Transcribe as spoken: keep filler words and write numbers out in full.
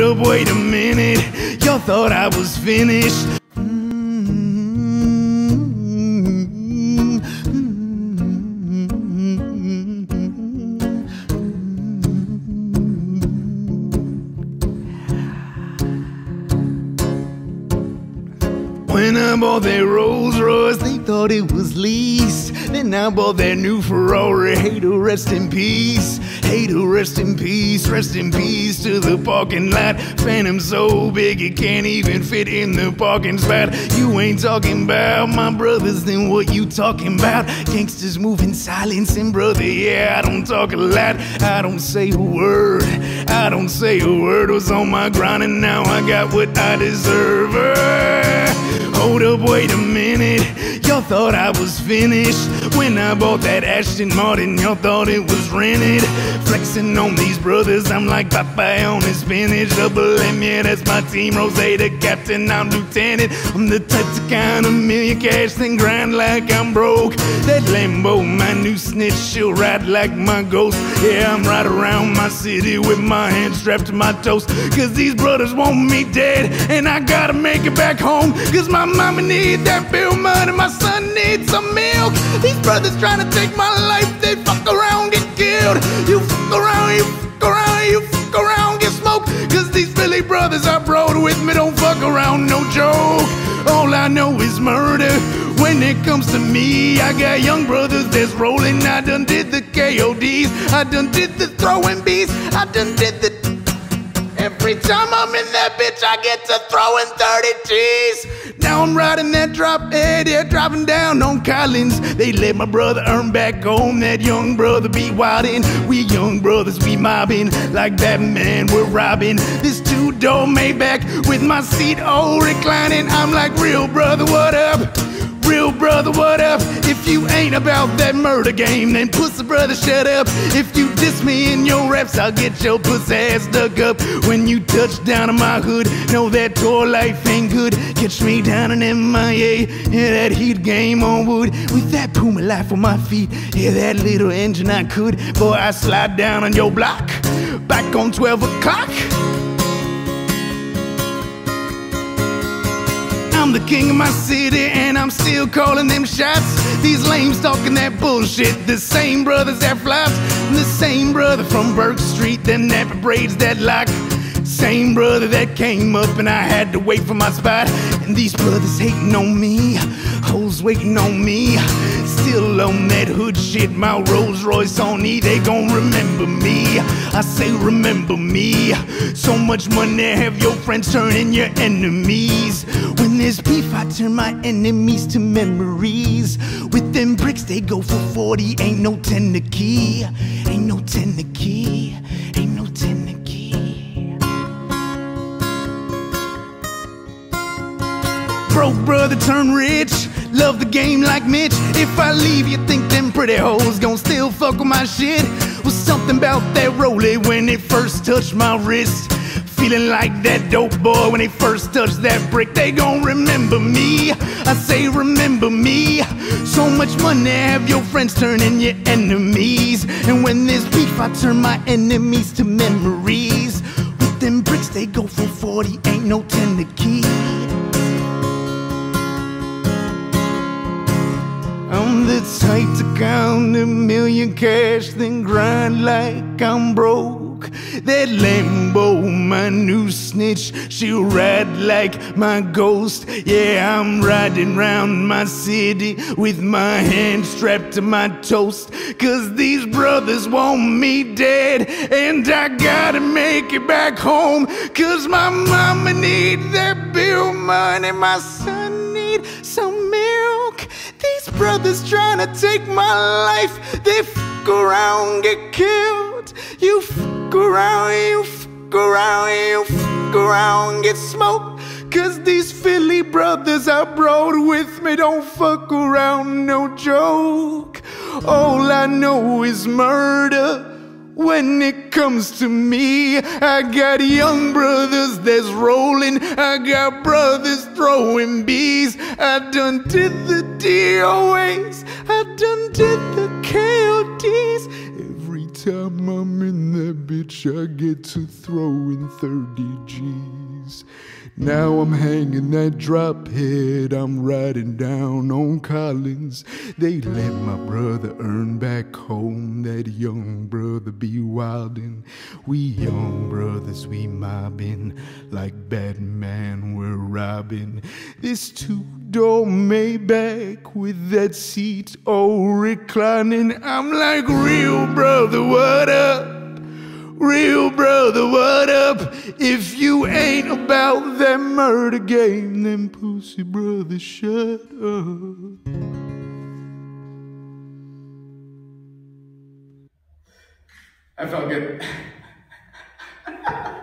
up, wait a minute. Y'all thought I was finished. When I bought that Rolls Royce, they thought it was leased. Then I bought that new Ferrari, hey to rest in peace. Hey to rest in peace, rest in peace to the parking lot. Phantom so big it can't even fit in the parking spot. You ain't talking about my brothers, then what you talking about? Gangsters moving silence, and brother, yeah, I don't talk a lot. I don't say a word, I don't say a word. Was on my grind and now I got what I deserve. Hold up, wait a minute. Y'all thought I was finished. When I bought that Aston Martin, y'all thought it was rented. Flexing on these brothers, I'm like Popeye on his spinach. Double M, yeah, that's my team. Rose, the captain, I'm lieutenant. I'm the type to count a million cash, then grind like I'm broke. That Lambo, my new snitch, she'll ride like my ghost. Yeah, I'm right around my city with my hands strapped to my toes. Cause these brothers want me dead, and I gotta make it back home. Cause my mama need that bill money, my son needs some milk. These brothers trying to take my life, they fuck around, get killed. You fuck around, you fuck around, you fuck around, get smoked. Cause these Philly brothers I rode with me don't fuck around, no joke. All I know is murder. When it comes to me, I got young brothers that's rolling. I done did the K O Ds, I done did the throwing B's, I done did the... Every time I'm in that bitch, I get to throwing thirty G's. Now I'm riding that drop head, yeah, driving down on Collins. They let my brother earn back home, that young brother be wildin'. We young brothers, we mobbing like Batman, we're robbing. This two-door Maybach with my seat all reclining. I'm like, real brother, what up? Real brother, what up? If you ain't about that murder game, then pussy brother, shut up. If you diss me in your raps, I'll get your pussy ass dug up. When you touch down in my hood, know that tour life ain't good. Catch me down in M I A, yeah, that heat game on wood. With that Puma life on my feet, yeah, that little engine I could. Boy, I slide down on your block, back on twelve o'clock. I'm the king of my city and I'm still calling them shots. These lames talking that bullshit. The same brothers that flops, the same brother from Burke Street, them nappy braids that lock. Same brother that came up and I had to wait for my spot. And these brothers hating on me, hoes waiting on me. Still on that hood shit, my Rolls Royce on E, they gon' remember me. I say remember me. So much money, have your friends turning your enemies. When there's beef, I turn my enemies to memories. With them bricks, they go for forty, ain't no ten to key. Ain't no ten to key, ain't no ten to key. Broke brother turn rich, love the game like Mitch. If I leave, you think them pretty hoes gon' still fuck with my shit? Was something about that rollie when it first touched my wrist. Feeling like that dope boy when they first touched that brick. They gon' remember me, I say remember me. So much money, have your friends turning your enemies. And when there's beef, I turn my enemies to memories. With them bricks, they go for forty, ain't no ten to key. I'm the type to count a million cash, then grind like I'm broke. That Lambo, my new snitch, she'll ride like my ghost. Yeah, I'm riding round my city with my hands strapped to my toast. Cause these brothers want me dead, and I gotta make it back home. Cause my mama need that bill money, my son need some milk. These brothers tryna take my life, they fuck around, get killed. You fuck around, you fuck around, you fuck around, get smoked. Cause these Philly brothers I brought with me don't fuck around, no joke. All I know is murder. When it comes to me, I got young brothers that's rolling, I got brothers throwing B's. I done did the D O As, I done did the K O Ds. Every time I'm in that bitch, I get to throw in thirty G's. Now I'm hanging that drop head, I'm riding down on Collins. They let my brother earn back home, that young brother be wildin'. We young brothers, we mobbing, like Batman we're robbing. This two-door Maybach with that seat all reclining. I'm like, real brother, what up? Real brother, what up? If you ain't about that murder game, then pussy brother, shut up. I felt good.